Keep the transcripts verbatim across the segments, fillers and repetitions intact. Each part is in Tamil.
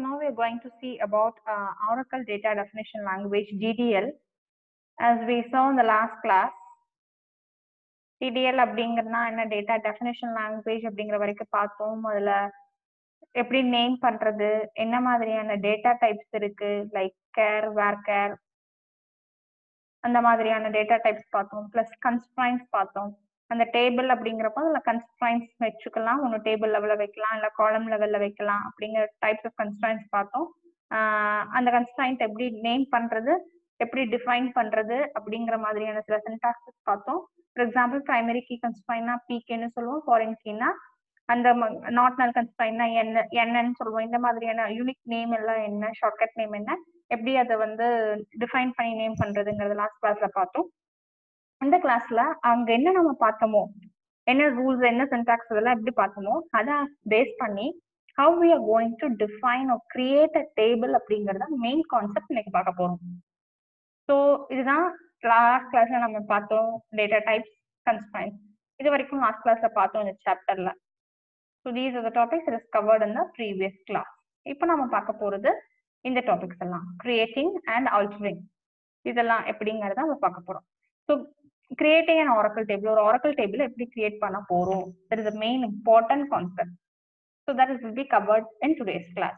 now we are going to see about uh, Oracle Data Definition Language D D L. As we saw in the last class, D D L அப்படிங்கிறதுனா என்ன டேட்டா டெஃபினிஷன் லாங்குவேஜ் அப்படிங்கிற வரைக்கும் பார்த்தோம். அதுல எப்படி நேம் பண்றது, என்ன மாதிரியான டேட்டா டைப்ஸ் இருக்கு, லைக் கேர், வேர் கேர், அந்த மாதிரியான டேட்டா டைப்ஸ் பார்த்தோம். பிளஸ் கன்ஸ்ட்ரைன்ஸ் பார்த்தோம். அந்த டேபிள் அப்படிங்கிறப்போ அதுல கன்ஸ்ட்ரைன்ஸ் வச்சுக்கலாம், ஒன்று டேபிள் லெவலில் வைக்கலாம், இல்லை காலம் லெவலில் வைக்கலாம் அப்படிங்கிற டைப்ஸ் ஆஃப் கன்ஸ்ட்ரைன்ஸ் பார்த்தோம். அந்த கன்ஸ்ட்ரைன்ட் எப்படி நேம் பண்றது, எப்படி டிஃபைன் பண்றது அப்படிங்கிற மாதிரியான சில சின்டாக்ஸஸ் பார்த்தோம். ஃபார் எக்ஸாம்பிள் பிரைமரி கீ கன்ஸ்ட்ரைன்னா பிகேன்னு சொல்லுவோம், ஃபாரின் கீனா அந்த நாட் நல் கன்ஸ்ட்ரைன்னா என்ன என்னன்னு சொல்லுவோம். இந்த மாதிரியான யூனிக் நேம் எல்லாம் என்ன, ஷார்ட்கட் நேம் என்ன, எப்படி அதை வந்து டிஃபைன் பண்ணி நேம் பண்றதுங்கிறது லாஸ்ட் கிளாஸ்ல பார்த்தோம். இந்த கிளாஸ்ல அங்க என்ன நம்ம பார்த்தோமோ, என்ன ரூல்ஸ், என்ன சின்டாக்ஸ் இதெல்லாம் எப்படி பார்த்தோமோ அதை பேஸ் பண்ணி how we are going to define or create a table அப்படிங்கறத மெயின் கான்செப்ட் இன்னைக்கு பார்க்க போறோம். ஸோ இதுதான் லாஸ்ட் கிளாஸ்ல நம்ம பார்த்தோம், டேட்டா டைப்ஸ், கன்ஸ்ட்ரைன்ட்ஸ். இது வரைக்கும் லாஸ்ட் கிளாஸ்ல பார்த்தோம் இந்த சாப்டர்ல. So these are the topics it is covered in the previous class. இப்போ நம்ம பார்க்க போறது இந்த டாபிக்ஸ் எல்லாம், கிரியேட்டிங் அண்ட் ஆல்டரிங், இதெல்லாம் எப்படிங்கறத நம்ம பார்க்க போறோம். So creating and Oracle table, ஒரு ஆரக்கிள் டேபிள் எப்படி கிரியேட் பண்ண போறோம், that is the main important concept. So that is will be covered in today's class.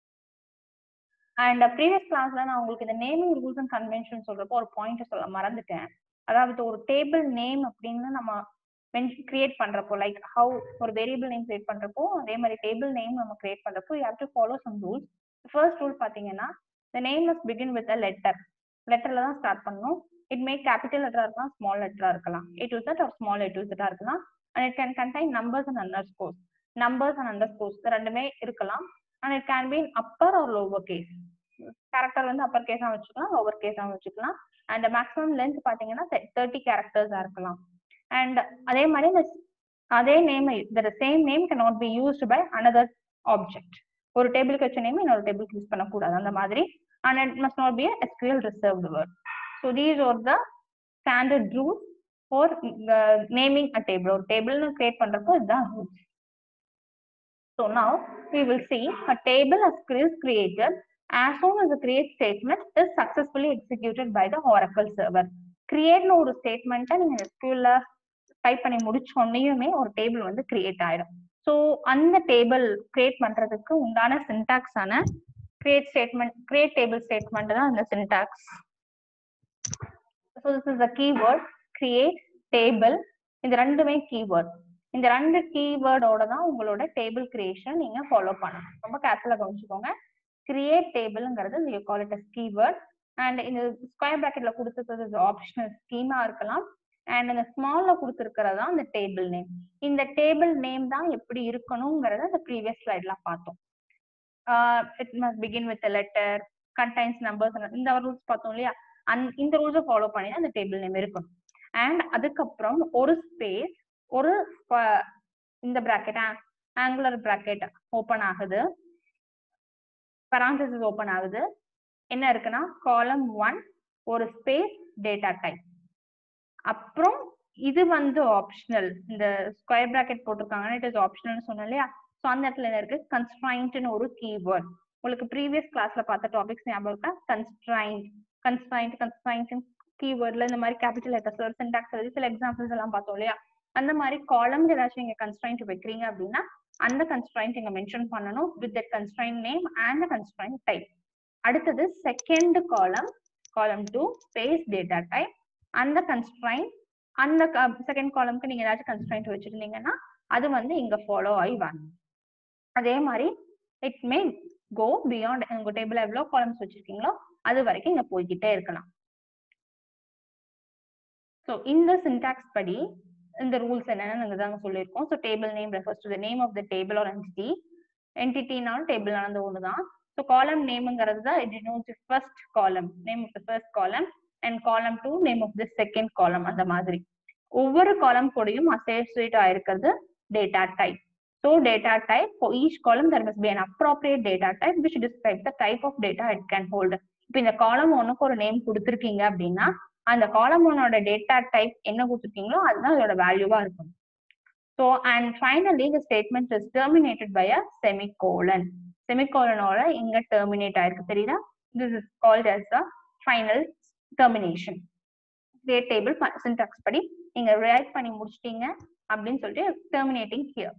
And previous கிளாஸ்ல நான் உங்களுக்கு இந்த நேமிங் ரூல்ஸ் அண்ட் கன்வென்ஷன் சொல்றப்போ ஒரு பாயிண்ட் சொல்ல மறந்துட்டேன். அதாவது ஒரு டேபிள் நேம் அப்படின்னு நம்ம கிரியேட் பண்றப்போ, லைக் ஹவு ஒரு வேரியபிள் நேம் கிரியேட் பண்றப்போ அதே மாதிரி டேபிள் நேம் நம்ம கிரியேட் பண்றப்போ you have to follow some rules. First rule பாத்தீங்கன்னா the name must begin with a letter. லெட்டர்ல தான் ஸ்டார்ட் பண்ணணும். இட் மே கேபிட்டல் லெட்டரா இருக்கலாம், ஸ்மால் லெட்டரா இருக்கலாம், A to Z or small A to இசட்டா இருக்கலாம். And it can contain numbers and underscores. Numbers and underscores ரெண்டுமே இருக்கலாம். And it can be upper or lower case. Character வந்து அப்பர் கேஸா வச்சுக்கலாம், லோவர் கேஸா வச்சுக்கலாம். அண்ட் மேக்ஸிமம் லென்த் பாத்தீங்கன்னா தேர்ட்டி கேரக்டர்ஸா இருக்கலாம். அண்ட் அதே மாதிரி இந்த அதே name, the same name cannot be used by another object. ஒரு டேபிளுக்கு வச்ச நேம் இன்னொரு டேபிளுக்கு யூஸ் பண்ணக்கூடாது அந்த மாதிரி. And it must not be a S Q L reserved word. So these are the standard rules for uh, naming a table. ஒரு table create பண்றப்போ இதுதான் rules. So now we will see a table as is created as soon as the create statement is successfully executed by the Oracle server. Create னு ஒரு ஸ்டேட்மெண்ட்டை நீங்க S Q L ல டைப் பண்ணி முடிச்சோன்னையுமே ஒரு டேபிள் வந்து கிரியேட் ஆயிடும். ஸோ அந்த டேபிள் கிரியேட் பண்றதுக்கு உண்டான சின்டாக்ஸ் ஆன create statement, create table statement தான் இந்த syntax. So this is the keyword create table. இந்த ரெண்டுமே கீவேர்ட். இந்த ரெண்டு கீவேர்டோட தான் உங்களோட டேபிள் கிரியேஷன் நீங்க ஃபாலோ பண்ணணும். ரொம்ப கேர்ஃபுல்லா கவனிச்சுக்கோங்க. கிரியேட் டேபிள்ங்கிறது you call it as keyword. And இந்த ஸ்கொயர் பிராக்கெட்ல கொடுத்துருக்கிறது ஆப்ஷனல் ஸ்கீமா இருக்கலாம். அண்ட் இந்த ஸ்மால்ல கொடுத்துருக்கிறதா இந்த டேபிள் நேம். இந்த டேபிள் நேம் தான் எப்படி இருக்கணுங்கிறத இந்த ப்ரீவியஸ் ஸ்லைட்ல பார்த்தோம். It must begin with letter, contains numbers, இந்த ரூல்ஸ் பார்த்தோம் இல்லையா? அந் இந்த ரூல்ஸை ஃபாலோ பண்ணி அந்த டேபிள் நேம் இருக்கணும். அண்ட் அதுக்கப்புறம் ஒரு ஸ்பேஸ், ஒரு இந்த பிராக்கெட், ஆங்குலர் பிராக்கெட் ஓப்பன் ஆகுது, பரான்தசிஸ் ஓப்பன் ஆகுது. என்ன இருக்குன்னா காலம் ஒன், ஒரு ஸ்பேஸ், டேட்டா டைப். அப்புறம் இது வந்து ஆப்ஷனல். இந்த ஸ்கொயர் பிராக்கெட் போட்டிருக்காங்கன்னா இட் இஸ் ஆப்ஷனல் சொன்னோம் இல்லையா? ஸோ அந்த இடத்துல என்ன இருக்கு, கன்ஸ்ட்ரைன்ட்னு ஒரு கீவேர்ட். உங்களுக்கு ப்ரீவியஸ் கிளாஸ்ல பார்த்த டாபிக்ஸ் ஞாபகம் இருக்கா? கன்ஸ்ட்ரைன்ட், கன்ஸ்ட்ரைன்ட், கன்ஸ்ட்ரைன்ட் கீவேர்ட்ல இந்த மாதிரி கேபிட்டல் லெட்டர்ஸ், சின்டாக்ஸ் எழுதி சில எக்ஸாம்பிள்ஸ் எல்லாம் பார்த்தோம் இல்லையா? அந்த மாதிரி காலம் ஏதாச்சும் நீங்க கன்ஸ்ட்ரைன்ட் வைக்கிறீங்க அப்படின்னா அந்த கன்ஸ்ட்ரைன்ட் நீங்க மென்ஷன் பண்ணணும் with that constraint name and constraint type. அடுத்தது second column, column two, space, data type. அந்த கன்ஸ்ட்ரைன்ட், அந்த செகண்ட் காலம்க்கு நீங்க ஏதாச்சும் கன்ஸ்ட்ரைன்ட் வச்சிருந்தீங்கன்னா அது வந்து இங்க ஃபாலோ ஆகி வரணும். அதே மாதிரி இட் மே கோ பியாண்ட். உங்க டேபிள் எவ்வளவு காலம்ஸ் வச்சிருக்கீங்களோ அது வரைக்கும் இங்க போய்கிட்டே இருக்கலாம். ஸோ இந்த சின்டாக்ஸ் படி இந்த ரூல்ஸ் என்னன்னு நாங்க தாங்க சொல்லியிருக்கோம். So table name refers to the name of the table or entity. என்டிட்டினாலும் டேபிள் ஆனது ஒன்று தான். ஸோ காலம் நேம்ங்கிறது தான் it denotes first column, name of the first column, and column two name of the second column. அந்த மாதிரி ஒவ்வொரு காலம் கூடயும் அசோசியேட் ஆயிருக்கிறது data type. So data type for each column there must be an appropriate data type which describes the type of data it can hold. இப்போ இந்த காலம் ஒன்னுக்கு ஒரு நேம் கொடுத்துருக்கீங்க அப்படின்னா அந்த காலம் ஒன்னோட டேட்டா டைப் என்ன கொடுத்துருக்கீங்களோ அதுதான் அதோட வேல்யூவா இருக்கும். So and finally the statement is terminated by a semicolon. செமிகோலனோட இங்க டெர்மினேட் ஆயிருக்கு தெரியுதா? This is called as the final termination. Create table syntax படி நீங்க ரைட் பண்ணி முடிச்சிட்டீங்க அப்படின்னு சொல்லிட்டு terminating here.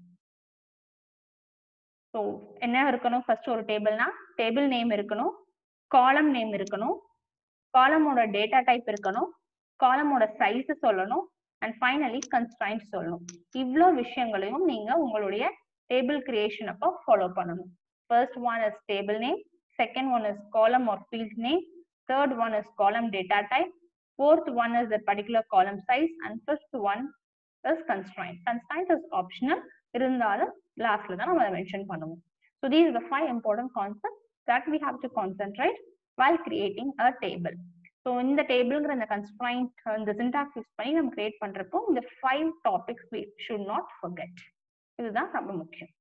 ஸோ என்ன இருக்கணும்? ஃபர்ஸ்ட் ஒரு டேபிள்னா டேபிள் நேம் இருக்கணும், காலம் நேம் இருக்கணும், காலமோட டேட்டா டைப் இருக்கணும், காலமோட சைஸ் சொல்லணும், அண்ட் ஃபைனலி கன்ஸ்ட்ரைன்ட் சொல்லணும். இவ்வளோ விஷயங்களையும் நீங்க உங்களுடைய டேபிள் கிரியேஷன் அப்போ ஃபாலோ பண்ணணும். First one is table name, second one is column or field name, third one is column data type, fourth one is the particular column size, and fifth one is constraint. Constraint is optional, இருந்தாலும் லாஸ்ட்ல தான் நம்ம மென்ஷன் பண்ணுவோம். So these are the five important concepts that we have to concentrate while creating a table. So இந்த டேபிள்ங்கிற இந்த constraint இந்த syntax யூஸ் பண்ணி நம்ம கிரியேட் பண்றப்போ இந்த five topics we should not forget. இதுதான் ரொம்ப முக்கியம்.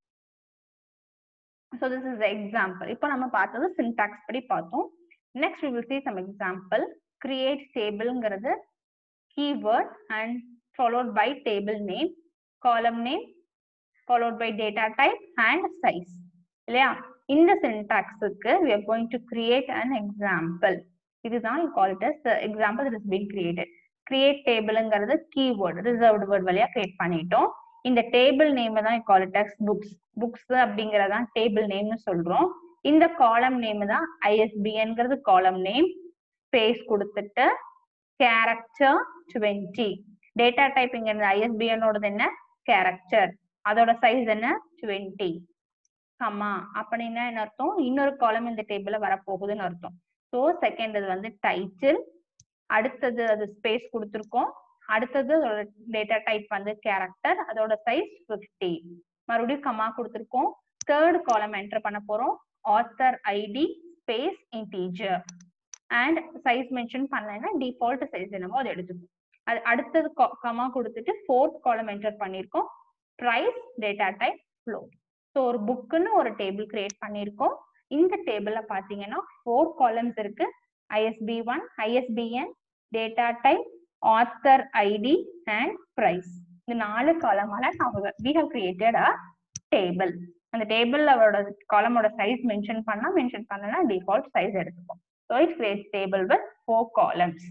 So this is the example. இப்போ நம்ம பார்த்தது syntax படி பார்த்தோம். Next we will see some example. Create table ங்கிறது keyword and followed by table name, column name, followed by data type and size. இல்லையா? இந்த syntax க்கு we are going to create an example. இதுதான் you call it as the example that is being created. Create table ங்கிறது keyword, reserved word வழியா create பண்ணிட்டோம். இந்த table name தான் you call it as books. books அப்படிங்கறதான் table name சொல்றோம். இந்த காலம் நேம் தான் I S B N ங்கிறது காலம் நேம், ஸ்பேஸ் கொடுத்துட்டு கேரக்டர் twenty. டேட்டா டைப் இங்க இருந்து I S B N ஓடது என்ன? கேரக்டர். அதோட சைஸ் என்ன? twenty. கமா அப்படின்னா என்ன அர்த்தம்? இன்னொரு காலம் இந்த டேபிள்ல வரப்போகுதுன்னு அர்த்தம். ஸோ செகண்ட் இது வந்து டைட்டில், அடுத்தது அது ஸ்பேஸ் கொடுத்துருக்கோம், அடுத்தது அதோட டேட்டா டைப் வந்து கேரக்டர், அதோட சைஸ் fifty. மறுபடியும் கமா கொடுத்துருக்கோம். தேர்ட் காலம் என்டர் பண்ண போறோம், author I D space integer and size mention பண்ணலைன்னா default size என்னமோ அதை எடுத்துக்கும். அது அடுத்தது கமா கொடுத்துட்டு fourth column enter பண்ணிருக்கோம், price, data type, float. So ஒரு புக்குன்னு ஒரு டேபிள் கிரியேட் பண்ணிருக்கோம். இந்த டேபிள்ல பாத்தீங்கன்னா four columns இருக்கு, I S B one, I S B N, data type, author I D and price. இந்த நாலு காலமால நாம we have created a table. அந்த டேபிள்ல அவரோட காலமோட சைஸ் மென்ஷன் பண்ணா மென்ஷன் பண்ணனா டிஃபால்ட் சைஸ் எடுத்துக்கும். So it creates table with four columns.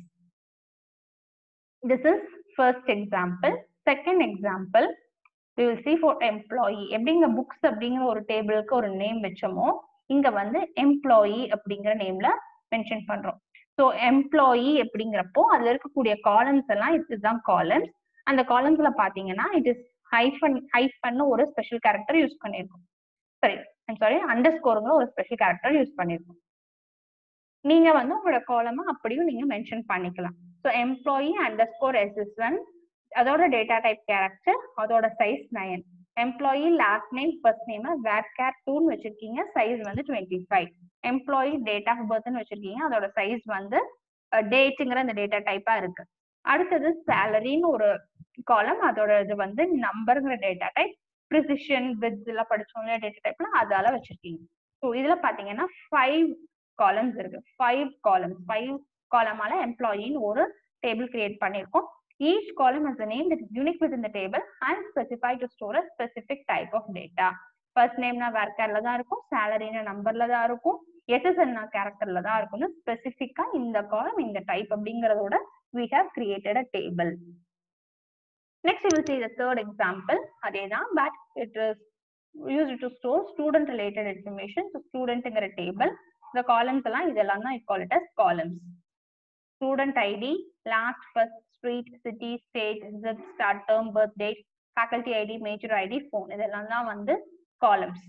This is first example. Second example we will see for employee. எப்படிங்க books அப்படிங்கிற ஒரு டேபிளுக்கு ஒரு நேம் வெச்சோமோ இங்க வந்து employee அப்படிங்கிற நேம்ல மென்ஷன் பண்றோம். ஸோ எம்ப்ளாயி அப்படிங்கிறப்போ அதுல இருக்கக்கூடிய காலம்ஸ் எல்லாம் இதுதான் காலம்ஸ். அந்த காலம்ஸ்ல பாத்தீங்கன்னா இட் இஸ் ஹைஃபன் ஹைஃபன் ஒரு ஸ்பெஷல் கேரக்டர் யூஸ் பண்ணிருக்கோம். சரி ஐம் சாரி அண்டர் ஸ்கோருங்க ஒரு ஸ்பெஷல் கேரக்டர் யூஸ் பண்ணிருக்கோம். நீங்க வந்து உங்களோட காலமா அப்படியும் நீங்க மென்ஷன் பண்ணிக்கலாம். ஸோ எம்ப்ளாயி அண்டர் ஸ்கோர் எஸ் எஸ் ஒன், அதோட டேட்டா டைப் கேரக்டர், அதோட size nine. Employee last name first name var char டூன்னு வச்சிருக்கீங்க, சைஸ் வந்து twenty five. Employee date of பர்த்னு வச்சிருக்கீங்க, அதோட சைஸ் வந்து டேட்டுங்கிற அந்த டேட்டா டைப்பா இருக்கு. அடுத்தது சேலரின்னு ஒரு காலம், அதோட இது வந்து நம்பருங்கிற டேட்டா டைப், ப்ரிசிஷன் வித் எல்லாம் படிச்சோம் இல்லையா டேட்டா டைப்ல அதால வச்சிருக்கீங்க. ஸோ இதுல பாத்தீங்கன்னா ஃபைவ் காலம்ஸ் இருக்கு, ஃபைவ் காலம்ஸ் ஃபைவ் காலமால எம்ப்ளாயின்னு ஒரு டேபிள் கிரியேட் பண்ணிருக்கோம். Each column has a name that is unique within the table and specified to store a specific type of data. First name na varchar la da irukum, salary na number la da irukum, S S N na character la da irukum. Specific in the column in the type அப்படிங்கறதோட we have created a table. Next we will see the third example. அதேதான் but it is used to store student related information. So studentங்கிற table, the columns எல்லாம் இதெல்லாம் தான் I call it as columns. Student I D, last, first, street, city, state, zip, start, term, birth date, faculty I D, major I D, phone. இதெல்லாம் தான் வந்து columns.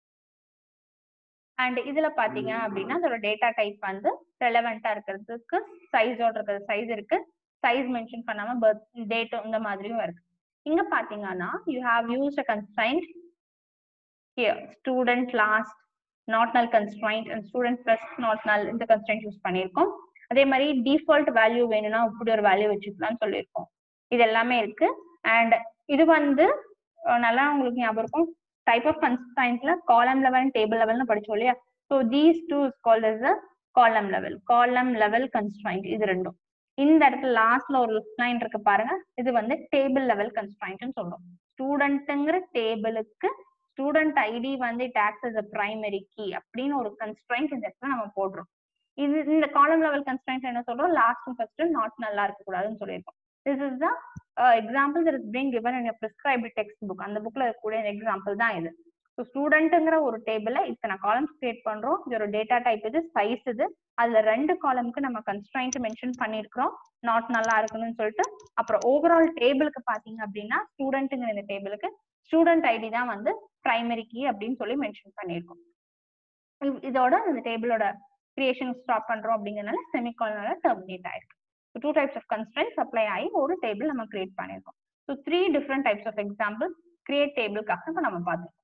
And இதுல பாத்தீங்க அப்படின்னா அதோட டேட்டா டைப் வந்து ரெலவெண்டா இருக்கிறதுக்கு சைஸோட இருக்கிறது சைஸ் இருக்கு, சைஸ் மென்ஷன் பண்ணாம பர்த் டேட் இந்த மாதிரியும் இருக்கு. இங்க பாத்தீங்கன்னா you have used a constraint here, student last, not null constraint and student first not null இந்த constraint யூஸ் பண்ணிருக்கோம். அதே மாதிரி டிஃபால்ட் வேல்யூ வேணும்னா இப்படி ஒரு வேல்யூ வச்சுக்கலாம்னு சொல்லியிருக்கோம். இது எல்லாமே இருக்கு. அண்ட் இது வந்து நல்லா உங்களுக்கு ஞாபகம் இருக்கும், டைப் ஆஃப் கன்ஸ்ட்ரைன்ட்ல காலம் லெவல் டேபிள் லெவல்னு படிச்சோம் இல்லையா. So these two is called as a column level, காலம் லெவல் கன்ஸ்ட்ரைன்ட். இது ரெண்டும் இந்த இடத்துல லாஸ்ட்ல ஒரு லைன் இருக்கு பாருங்க, இது வந்து டேபிள் லெவல் கன்ஸ்ட்ரைன்ட்னு சொல்றோம். ஸ்டூடெண்ட்ங்கிற டேபிளுக்கு ஸ்டூடெண்ட் ஐடி வந்து it acts as a primary key அப்படின்னு ஒரு கன்ஸ்ட்ரைண்ட் இந்த இடத்துல நம்ம போடுறோம். இது இந்த காலம் லெவல் கன்ஸ்ட்ரைண்ட் என்ன சொல்றோம், லாஸ்ட் ஃபர்ஸ்ட் நாட் நல்லா இருக்க கூடாதுன்னு சொல்லியிருக்கோம். This is the example that is being given in a prescribed textbook. அந்த புக்ல இருக்கக்கூடிய எக்ஸாம்பிள் தான் இது. ஸோ ஸ்டூடெண்ட்ங்கிற ஒரு டேபிள்ல இத்தனை காலம்ஸ் கிரியேட் பண்றோம். இதோட டேட்டா டைப் இது, சைஸ் இது. அதுல ரெண்டு காலமுக்கு நம்ம கன்ஸ்ட்ரைண்ட் மென்ஷன் பண்ணிருக்கிறோம், நாட் நல்லா இருக்கணும்னு சொல்லிட்டு. அப்புறம் ஓவரால் டேபிளுக்கு பாத்தீங்க அப்படின்னா ஸ்டூடெண்ட்ங்கிற இந்த டேபிளுக்கு ஸ்டூடெண்ட் ஐடி தான் வந்து பிரைமரி கீ அப்படின்னு சொல்லி மென்ஷன் பண்ணியிருக்கோம். இதோட இந்த டேபிளோட கிரியேஷன் ஸ்டாப் பண்றோம் அப்படிங்கறதுனால செமிகாலனால டெர்மினேட் ஆயிருக்கு. Two types of constraints apply ஆகி ஒரு டேபிள் நம்ம கிரியேட் பண்ணிருக்கோம். So three different types of example create டேபிளுக்காக இப்போ நம்ம பார்த்தோம்.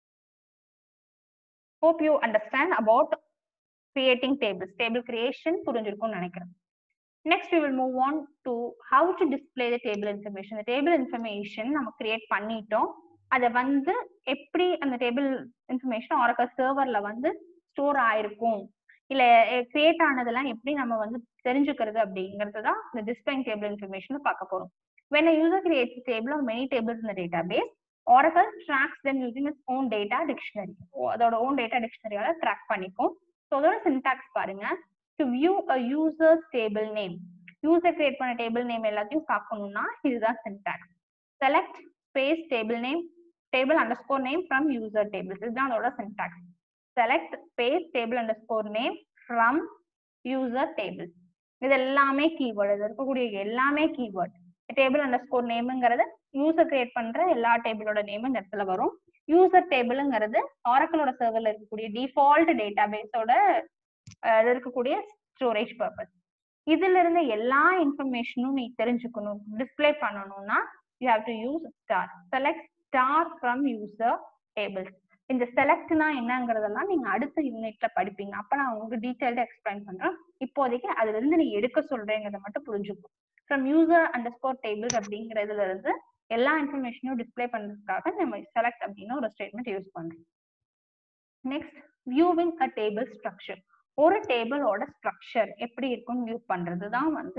Hope you understand about creating tables. Table creation புரிஞ்சிருக்கும்னு நினைக்கிறேன். Next we will move on to how to display the table information. The table information நம்ம கிரியேட் பண்ணிட்டோம். அதை வந்து எப்படி அந்த டேபிள் இன்ஃபர்மேஷன் Oracle சர்வர்ல வந்து ஸ்டோர் ஆயிருக்கும், இல்ல கிரியேட் ஆனதெல்லாம் எப்படி நம்ம வந்து தெரிஞ்சுக்கிறது அப்படிங்கிறது தான் இந்த displaying table information பார்க்க போறோம். When a user creates a table or many tables in the database, Oracle tracks them using its own data dictionary. அதோட own data dictionaryயால track பண்ணிக்கும். ஸோ அதோட syntax பாருங்க. To view a user's table name, user create பண்ண table name எல்லாத்தையும் பார்க்கணும்னா இதுதான் syntax. Select space table name, table underscore name from user tables. இதுதான் அதோட syntax. Select space table underscore name from user tables. இது எல்லாமே keyword. இது இருக்கக்கூடிய எல்லாமே keyword. டேபிள் அண்டர்ஸ்கோர் நேம்ங்கிறது யூசர் கிரியேட் பண்ற எல்லா டேபிளோட நேமும் இந்த இடத்துல வரும். யூசர் டேபிள்ங்கிறது ஆரக்கிளோட சர்வர்ல இருக்கக்கூடிய டிஃபால்ட் டேட்டா பேஸோட இருக்கக்கூடிய ஸ்டோரேஜ் பர்பஸ். இதுல இருந்து எல்லா இன்ஃபர்மேஷனும் நீ தெரிஞ்சுக்கணும், டிஸ்பிளே பண்ணணும்னா you have to use star. Select star from user tables. இந்த செலக்ட்னா என்னங்கிறதெல்லாம் நீங்க அடுத்த யூனிட்ல படிப்பீங்க. அப்ப நான் உங்களுக்கு டீடைல்டா எக்ஸ்பிளைன் பண்றேன். இப்போதைக்கு அதுல இருந்து நீ எடுக்க சொல்றேங்கிறத மட்டும் புரிஞ்சுக்கும். ஃப்ரம் யூசர் அண்டர்ஸ்கோர் டேபிள்ஸ் அப்படிங்கிறதுல இருந்து எல்லா இன்ஃபர்மேஷனும் டிஸ்பிளே பண்றதுக்காக நம்ம செலக்ட் அப்படின்னு ஒரு ஸ்டேட்மெண்ட் யூஸ் பண்றோம். Next, viewing a table structure. ஒரு டேபிளோட ஸ்ட்ரக்சர் எப்படி இருக்கும்னு வியூ பண்றது தான் வந்து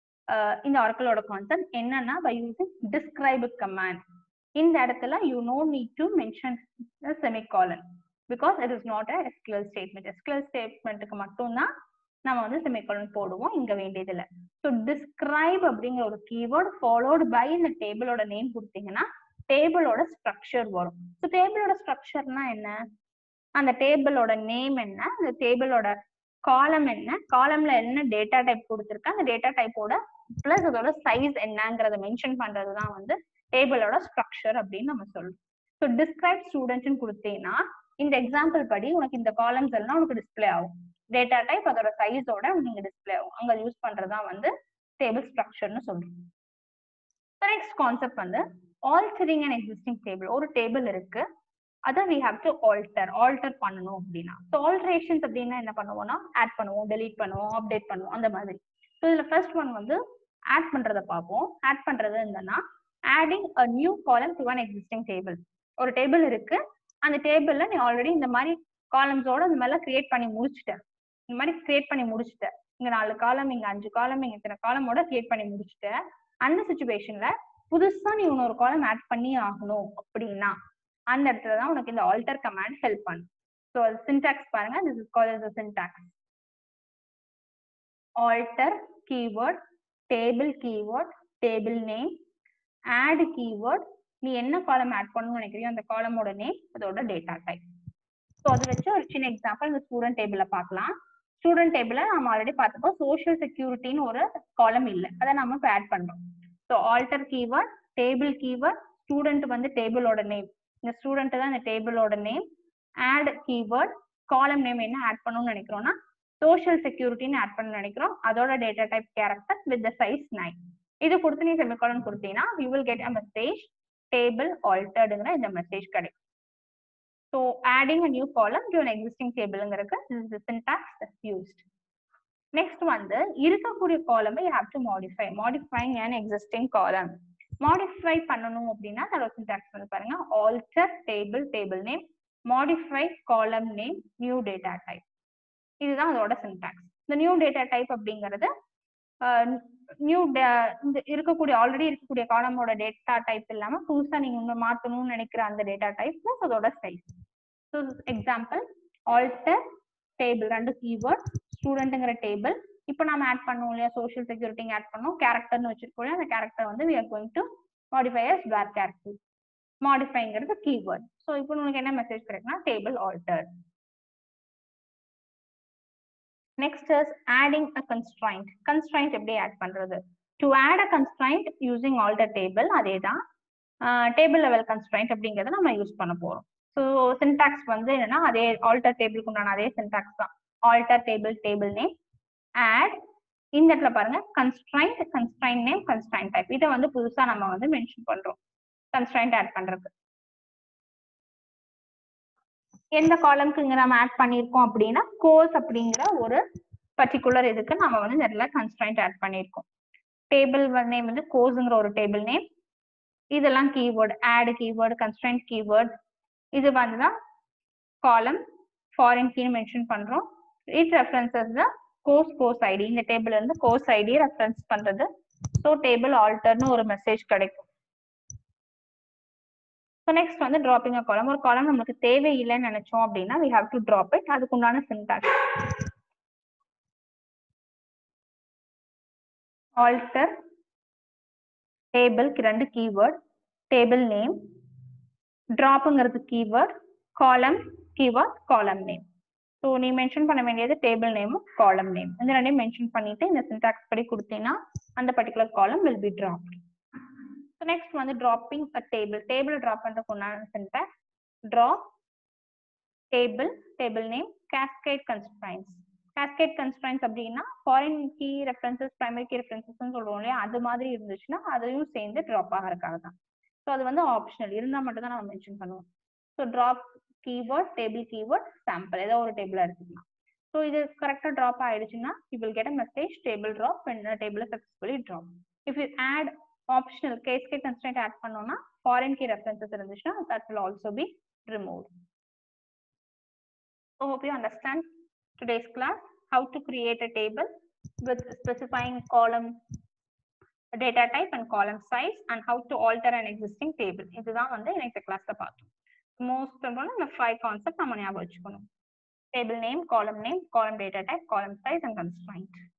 இந்த ஆரக்கிளோட கான்செப்ட். என்னன்னா பை யூசிங் டிஸ்கிரைப் கமாண்ட். இந்த இடத்துல you no need to mention semicolon because it is not a SQL statement. SQL ஸ்டேட்மெண்ட்டுக்கு மட்டும்தான் நம்ம வந்து செமிகாலன் போடுவோம், இங்க வேண்டியது இல்லை. ஸோ டிஸ்கிரைப் அப்படிங்கிற ஒரு கீவேர்ட் ஃபாலோட் பை இந்த டேபிளோட நேம் கொடுத்தீங்கன்னா டேபிளோட ஸ்ட்ரக்சர் வரும். ஸோ டேபிளோட ஸ்ட்ரக்சர்னா என்ன, அந்த டேபிளோட நேம் என்ன, அந்த டேபிளோட காலம் என்ன, காலம்ல என்ன டேட்டா டைப் கொடுத்துருக்கேன், அந்த டேட்டா டைப்போட பிளஸ் அதோட சைஸ் என்னங்கிறத மென்ஷன் பண்றது தான் வந்து டேபிளோட ஸ்ட்ரக்சர் அப்படின்னு நம்ம சொல்றோம். ஸோ டிஸ்கிரைப் ஸ்டூடெண்ட்னு கொடுத்தீங்கன்னா இந்த எக்ஸாம்பிள் படி உனக்கு இந்த காலம்ஸ் எல்லாம் உனக்கு டிஸ்பிளே ஆகும். டேட்டா டைப் அதோட சைஸோட நீங்க டிஸ்பிளே ஆகும். அங்க யூஸ் பண்றதா வந்து டேபிள் ஸ்ட்ரக்சர்னு சொல்றோம். நெக்ஸ்ட் கான்செப்ட் வந்து ஆல்டரிங் அண்ட் எக்ஸிஸ்டிங் டேபிள். ஒரு டேபிள் இருக்கு, அதை we have to alter alter பண்ணணும் அப்படின்னா. ஸோ ஆல்டரேஷன்ஸ் அப்படின்னா என்ன பண்ணுவோம்னா ஆட் பண்ணுவோம், டெலீட் பண்ணுவோம், அப்டேட் பண்ணுவோம், அந்த மாதிரி. ஸோ இதுல ஃபர்ஸ்ட் ஒன் வந்து ஆட் பண்றதை பார்ப்போம். ஆட் பண்றது என்னன்னா adding a new column to one existing table. ஒரு டேபிள் இருக்கு, அந்த டேபிள்ல நீ ஆல்ரெடி இந்த மாதிரி காலம்ஸோட இந்த மாதிரிலாம் கிரியேட் பண்ணி முடிச்சுட்டேன். இந்த மாதிரி கிரியேட் பண்ணி முடிச்சுட்டேன். இங்க நாலு காலம், இங்க அஞ்சு காலம், இங்க இத்தனை காலமோட கிரியேட் பண்ணி முடிச்சுட்டேன். அந்த சிச்சுவேஷன்ல புதுசா நீ இன்னொரு காலம் ஆட் பண்ணி ஆகணும் அப்படின்னா அந்த இடத்துலதான் உனக்கு இந்த ஆல்டர் கமாண்ட் ஹெல்ப் பண்ணும். ஸோ அது சின்டாக்ஸ் பாருங்க. This is called as a syntax. Alter keyword, table keyword, table name, add keyword, நீ என்ன காலம் ஆட் பண்ணணும்னு நினைக்கிறியோ அந்த காலமோட நேம், அதோட டேட்டா டைப். ஸோ அதை வச்சு ஒரு சின்ன எக்ஸாம்பிள் இந்த ஸ்டூடெண்ட் டேபிள பார்க்கலாம். ஸ்டூடெண்ட் டேபிள நம்ம ஆல்ரெடி பார்த்தப்போ சோஷியல் செக்யூரிட்டின்னு ஒரு காலம் இல்லை, அதை நம்ம இப்போ ஆட் பண்றோம். So alter keyword, table keyword, student வந்து டேபிளோட நேம், இந்த ஸ்டூடெண்ட் தான் இந்த டேபிளோட name, add keyword, column name என்ன ஆட் பண்ணணும்னு நினைக்கிறோம்னா சோஷியல் செக்யூரிட்டின்னு ஆட் பண்ண நினைக்கிறோம், அதோட data type character with the size nine. இது கொடுத்து நீ செமிகாலன் கொடுத்தீங்கன்னா you will get a message table ஆல்டர்டுங்கிற இந்த மெசேஜ் கிடைக்கும். So adding a new column to an existing tableங்கிறதுக்கு this is the syntax that's used. Next வந்து இருக்கக்கூடிய காலமை you have to modify. Modifying an existing column. Modify பண்ணணும் அப்படின்னா அதோட சின்டாக்ஸ் வந்து பாருங்க. Alter table, table name, modify column name, new data type. இதுதான் அதோட சின்டாக்ஸ். இந்த நியூ டேட்டா டைப் அப்படிங்கிறது நியூ இந்த இருக்கக்கூடிய ஆல்ரெடி இருக்கக்கூடிய காலமோட டேட்டா டைப் இல்லாம புதுசா நீங்க உங்க மாத்தணும்னு நினைக்கிற அந்த டேட்டா டைப் பிளஸ் அதோட size. So example alter table ரெண்டு கீவேர்ட் ஸ்டூடெண்ட்ங்கிற டேபிள். இப்போ நம்ம ஆட் பண்ணோம் இல்லையா சோஷியல் செக்யூரிட்டி ஆட் பண்ணோம் கேரக்டர்னு வச்சிருக்கோம். அந்த கேரக்டர் வந்து we are going to modify as var character. மாடிஃபைங்கிறது கீவேர்ட். ஸோ இப்போ உங்களுக்கு என்ன மெசேஜ் கிடைக்குன்னா table alter. Next is adding a constraint. Constraint எப்படி ஆட் பண்றது? To add a constraint using alter table அதேதான் டேபிள் லெவல் கன்ஸ்ட்ரைண்ட் அப்படிங்கறத நம்ம யூஸ் பண்ண போறோம். ஸோ சின்டாக்ஸ் வந்து என்னன்னா அதே ஆல்டர் டேபிளுக்கு உண்டான அதே சின்டாக்ஸ் தான். Alter table table name add இந்த இடத்துல பாருங்க constraint constraint name constraint type. இதை வந்து புதுசா நம்ம வந்து மென்ஷன் பண்றோம் கன்ஸ்ட்ரைண்ட் ஆட் பண்றது. எந்த காலம்க்கு இங்க நம்ம ஆட் பண்ணிருக்கோம் அப்படின்னா கோர்ஸ் அப்படிங்கிற ஒரு பர்டிகுலர் இதுக்கு நம்ம வந்து நிறைய கன்ஸ்ட்ரைண்ட் ஆட் பண்ணிருக்கோம். டேபிள் நேம் வந்து கோர்ஸ்ங்கிற ஒரு டேபிள் நேம். இதெல்லாம் keyword add keyword constraint keyword. இது வந்துதான் காலம் ஃபாரின் கீன்னு மென்ஷன் பண்றோம். It references the course course ID. இந்த டேபிள் இருந்து கோர்ஸ் ஐடி ரெஃபரன்ஸ் பண்றது. ஸோ டேபிள் ஆல்டர்னு ஒரு மெசேஜ் கிடைக்கும். ஸோ நெக்ஸ்ட் வந்து டிராப்பிங் அ காலம். ஒரு காலம் நமக்கு தேவையில்லைன்னு நினைச்சோம் அப்படின்னா we have to drop it. அதுக்கு உண்டான சின்டாக்ஸ் ஆல்டர் டேபிள்க்கு ரெண்டு கீவேர்ட் டேபிள் நேம் டிராப்ங்கிறது keyword column keyword column name. So நீ மென்ஷன் பண்ண வேண்டியது டேபிள் நேமும் காலம் நேம் இந்த ரெண்டையும் மென்ஷன் பண்ணிட்டு இந்த சின்டாக்ஸ் படி கொடுத்தீங்கன்னா அந்த பர்டிகுலர் காலம் will be dropped. So next வந்து dropping a table. Table drop பண்றதுக்கு உண்டான syntax drop table table name cascade constraints. Cascade constraints அப்படின்னா foreign key references primary key references சொல்றோம் இல்லையா அது மாதிரி இருந்துச்சுன்னா அதையும் சேர்ந்து drop ஆகிறதுக்காக தான். ஸோ அது வந்து ஆப்ஷனல் இருந்தால் மட்டும் தான் நம்ம மென்ஷன் பண்ணுவோம். So drop keyword table keyword sample ஏதோ ஒரு டேபிளா எடுத்துக்கலாம். ஸோ இது கரெக்டாக ட்ராப் ஆயிடுச்சுன்னா you will get a message table drop when the table is successfully dropped. If you add optional cascade constraint add பண்ணோம்னா foreign key references இருந்துச்சுன்னா that will also be removed. So hope you understand today's class how to create a table with specifying column data type and column size and how to alter an existing table. இதுதான் வந்து next classல பார்த்தோம். Most important இந்த five concepts நம்ம ஞாபகம் வச்சுக்கணும். Table name, column name, column data type, column size and constraint.